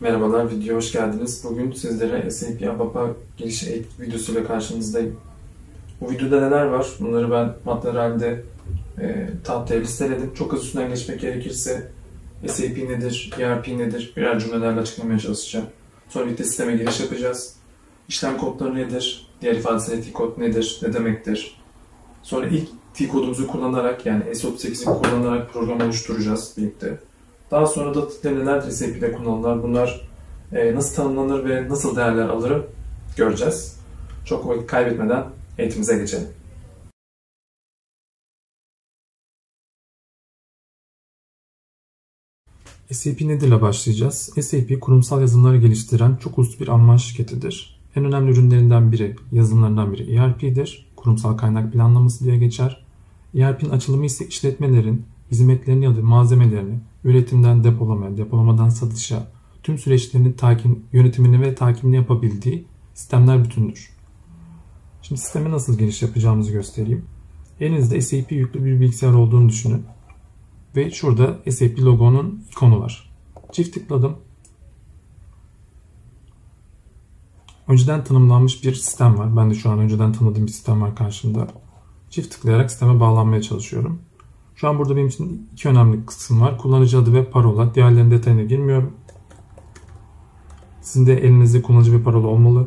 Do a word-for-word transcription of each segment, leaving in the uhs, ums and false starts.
Merhabalar, videoya hoş geldiniz. Bugün sizlere S A P ABAP'a giriş eğitim videosuyla karşınızdayım. Bu videoda neler var? Bunları ben maddeler halinde e, tahtaya listeledim. Çok hızlı üstünden geçmek gerekirse S A P nedir, E R P nedir birer cümlelerle açıklamaya çalışacağım. Sonra birlikte sisteme giriş yapacağız. İşlem kodları nedir? Diğer ifadesiyle T-kod nedir? Ne demektir? Sonra ilk T-kodumuzu kullanarak yani S otuz sekizi kullanarak program oluşturacağız birlikte. Daha sonra da tipleri nelerdir S A P'de kullanılan, bunlar e, nasıl tanımlanır ve nasıl değerler alır göreceğiz. Çok vakit kaybetmeden eğitimimize geçelim. S A P nedir ile başlayacağız. S A P kurumsal yazılımları geliştiren çok uluslu bir Alman şirketidir. En önemli ürünlerinden biri, yazılımlarından biri E R P'dir. Kurumsal kaynak planlaması diye geçer. E R P'nin açılımı ise işletmelerin hizmetlerini ya da malzemelerini üretimden depolamaya, depolamadan satışa, tüm süreçlerini takip, yönetimini ve takibini yapabildiği sistemler bütündür. Şimdi sisteme nasıl giriş yapacağımızı göstereyim. Elinizde S A P yüklü bir bilgisayar olduğunu düşünün. Ve şurada S A P logonun ikonu var. Çift tıkladım. Önceden tanımlanmış bir sistem var. Ben de şu an önceden tanıdığım bir sistem var karşımda. Çift tıklayarak sisteme bağlanmaya çalışıyorum. Şu an burada benim için iki önemli kısım var. Kullanıcı adı ve parola. Diğerlerinin detayına girmiyorum. Sizin de elinizde kullanıcı ve parola olmalı.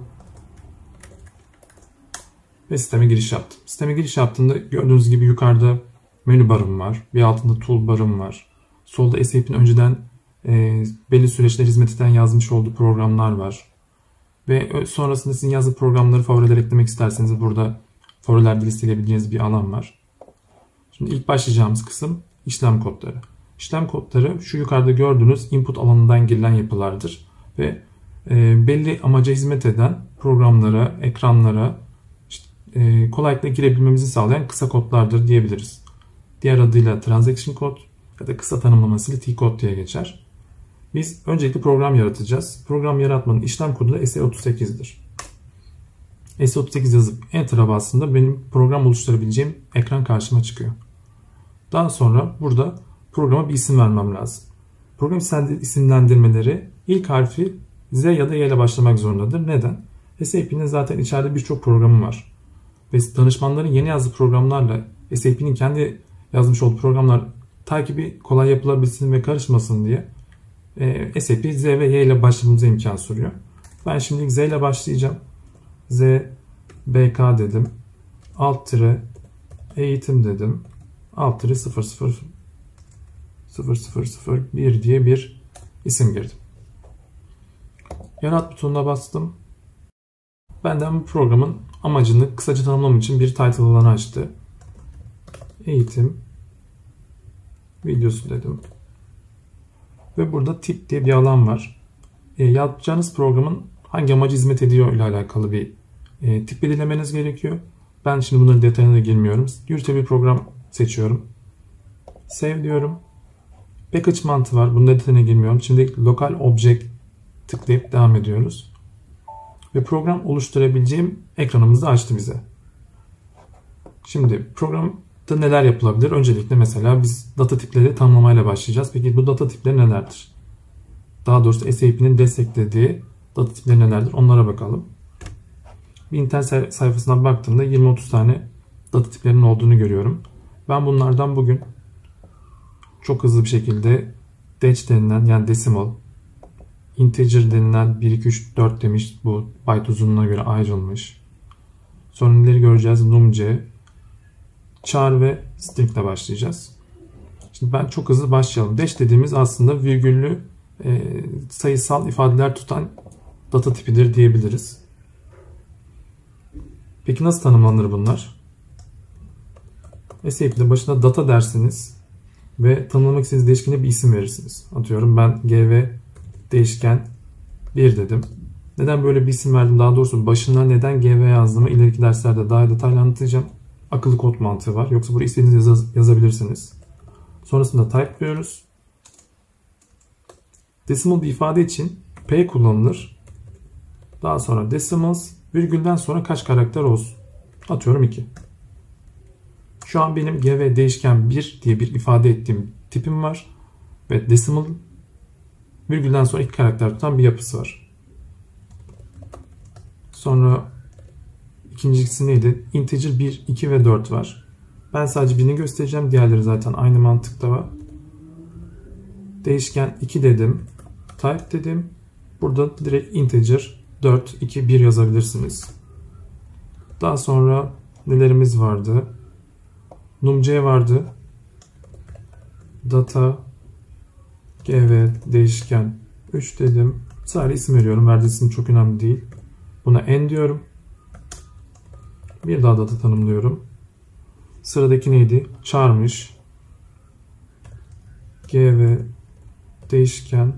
Ve sisteme giriş yaptım. Sisteme giriş yaptığımda gördüğünüz gibi yukarıda menü barım var. Bir altında tool barım var. Solda S A P'nin önceden e, belli süreçler hizmet eden yazmış olduğu programlar var. Ve sonrasında sizin yazdığı programları favoriler eklemek isterseniz burada favorilerde listeleyebileceğiniz bir alan var. Şimdi ilk başlayacağımız kısım işlem kodları. İşlem kodları şu yukarıda gördüğünüz input alanından girilen yapılardır. Ve e, belli amaca hizmet eden programlara, ekranlara işte, e, kolaylıkla girebilmemizi sağlayan kısa kodlardır diyebiliriz. Diğer adıyla transaction kod ya da kısa tanımlamasıyla T-kod diye geçer. Biz öncelikle program yaratacağız. Program yaratmanın işlem kodu da S otuz sekiz'dir. S otuz sekiz yazıp Enter'a bastığımda benim program oluşturabileceğim ekran karşıma çıkıyor. Daha sonra burada programa bir isim vermem lazım. Program isimlendirmeleri ilk harfi Z ya da Y ile başlamak zorundadır. Neden? S A P'nin zaten içeride birçok programı var. Ve danışmanların yeni yazdığı programlarla S A P'nin kendi yazmış olduğu programlar takibi kolay yapılabilsin ve karışmasın diye e, S A P Z ve Y ile başlamamıza imkan sunuyor. Ben şimdi Z ile başlayacağım. Z, B K dedim. Alt tire eğitim dedim. Alt tire sıfır sıfır sıfır sıfır sıfır bir diye bir isim girdim. Yarat butonuna bastım. Benden bu programın amacını kısaca tanımlamam için bir title alanı açtı. Eğitim videosu dedim. Ve burada tip diye bir alan var. E, yapacağınız programın hangi amaca hizmet ediyor ile alakalı bir e, tip belirlemeniz gerekiyor. Ben şimdi bunların detayına girmiyorum. Yürütebilir program seçiyorum. Save diyorum. Package mantığı var. Bunun detayına girmiyorum. Şimdi lokal object tıklayıp devam ediyoruz. Ve program oluşturabileceğim ekranımızı açtı bize. Şimdi programda neler yapılabilir? Öncelikle mesela biz data tipleri tanımlamayla başlayacağız. Peki bu data tipleri nelerdir? Daha doğrusu S A P'nin desteklediği data tipleri nelerdir? Onlara bakalım. Bir internet sayfasına baktığımda yirmi otuz tane data tiplerinin olduğunu görüyorum. Ben bunlardan bugün çok hızlı bir şekilde Dec denilen yani decimal, integer denilen bir, iki, üç, dört demiş. Bu byte uzunluğuna göre ayrılmış. Sonra neleri göreceğiz? Numc, char ve string ile başlayacağız. Şimdi ben çok hızlı başlayalım. Dec dediğimiz aslında virgüllü e, sayısal ifadeler tutan data tipidir diyebiliriz. Peki nasıl tanımlanır bunlar? S A P'de başına data dersiniz ve tanımlamak istediğiniz değişkene bir isim verirsiniz. Atıyorum ben G V değişken bir dedim. Neden böyle bir isim verdim? Daha doğrusu başına neden G V yazdığımı ileriki derslerde daha detaylı anlatacağım. Akıllı kod mantığı var. Yoksa buraya istediğiniz yaz yazabilirsiniz. Sonrasında type diyoruz. Decimal bir ifade için P kullanılır. Daha sonra decimals virgülden sonra kaç karakter olsun? Atıyorum iki. Şu an benim G V değişken bir diye bir ifade ettiğim tipim var. Ve decimal virgülden sonra iki karakter tutan bir yapısı var. Sonra ikincisi neydi? Integer bir, iki ve dört var. Ben sadece birini göstereceğim. Diğerleri zaten aynı mantıkta var. Değişken iki dedim. Type dedim. Burada direkt integer dört, iki, bir yazabilirsiniz. Daha sonra nelerimiz vardı? numc vardı. Data gv değişken üç dedim. Sadece isim veriyorum. Verdiği isim çok önemli değil. Buna n diyorum. Bir daha data tanımlıyorum. Sıradaki neydi? Çağırmış. Gv değişken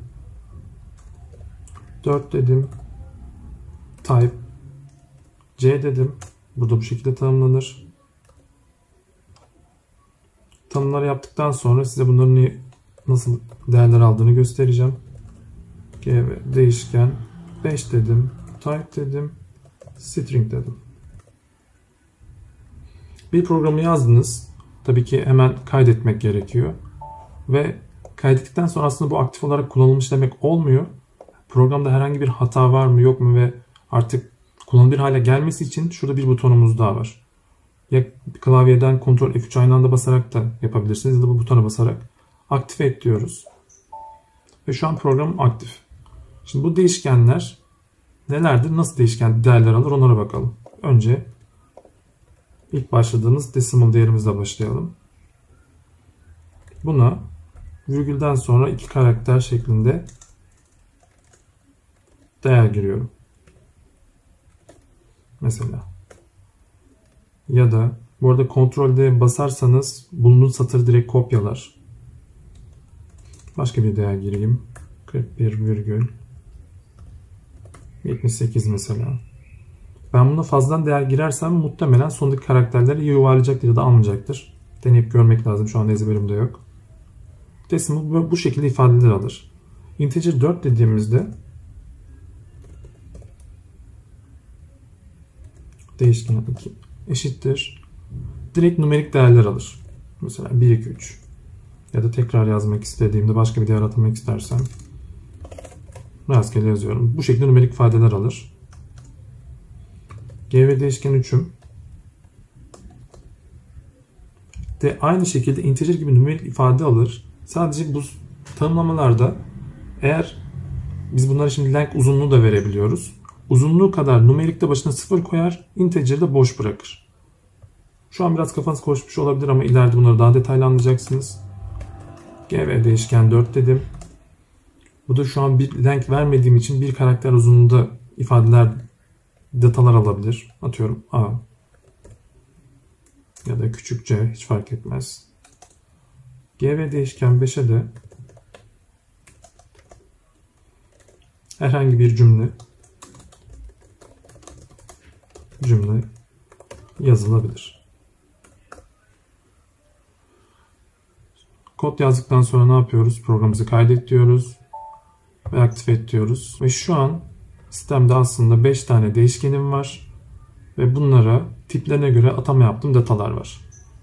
dört dedim. Type c dedim. Burada bu şekilde tanımlanır. Tanımları yaptıktan sonra size bunların nasıl değerler aldığını göstereceğim. Gv değişken beş dedim. Type dedim. String dedim. Bir programı yazdınız. Tabii ki hemen kaydetmek gerekiyor. Ve kaydettikten sonra aslında bu aktif olarak kullanılmış demek olmuyor. Programda herhangi bir hata var mı yok mu ve artık kullanılır hale gelmesi için şurada bir butonumuz daha var. Ya klavyeden kontrol F üç aynı anda basarak da yapabilirsiniz ya da bu butona basarak aktif et diyoruz. Ve şu an programım aktif. Şimdi bu değişkenler nelerdir? Nasıl değişken değerler alır onlara bakalım. Önce ilk başladığımız decimal değerimizle başlayalım. Buna virgülden sonra iki karakter şeklinde değer giriyorum. Mesela. Ya da bu arada kontrolde basarsanız bulunduğun satırı direkt kopyalar. Başka bir değer gireyim. kırk bir virgül yetmiş sekiz mesela. Ben buna fazladan değer girersem muhtemelen sondaki karakterleri ya yuvarlayacaktır ya da almayacaktır. Deneyip görmek lazım. Şu an ezberimde yok. Decimal bu şekilde ifadeler alır. Integer dört dediğimizde değişken iki eşittir. Direkt numerik değerler alır. Mesela bir, iki, üç. Ya da tekrar yazmak istediğimde başka bir değer atamak istersem rastgele yazıyorum. Bu şekilde numerik ifadeler alır. Gv değişken üçüm de aynı şekilde integer gibi numerik ifade alır. Sadece bu tanımlamalarda eğer biz bunlara şimdi length uzunluğu da verebiliyoruz. Uzunluğu kadar numerikte başına sıfır koyar, integer'de boş bırakır. Şu an biraz kafanız karışmış olabilir ama ileride bunları daha detaylı anlayacaksınız. Gv değişken dört dedim. Bu da şu an bir length vermediğim için bir karakter uzunluğunda ifadeler, datalar alabilir. Atıyorum A ya da küçük c hiç fark etmez. Gv değişken beşe de herhangi bir cümle cümle yazılabilir. Kod yazdıktan sonra ne yapıyoruz? Programımızı kaydet diyoruz ve aktif et diyoruz. Ve şu an sistemde aslında beş tane değişkenim var ve bunlara tiplerine göre atama yaptığım datalar var.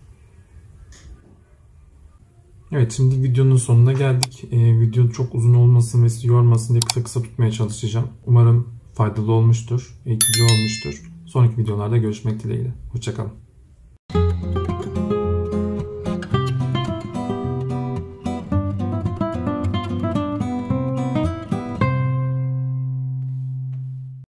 Evet, şimdi videonun sonuna geldik. Ee, video çok uzun olmasın ve sizi yormasın diye kısa kısa tutmaya çalışacağım. Umarım faydalı olmuştur, eğitici olmuştur. Sonraki videolarda görüşmek dileğiyle. Hoşça kalın.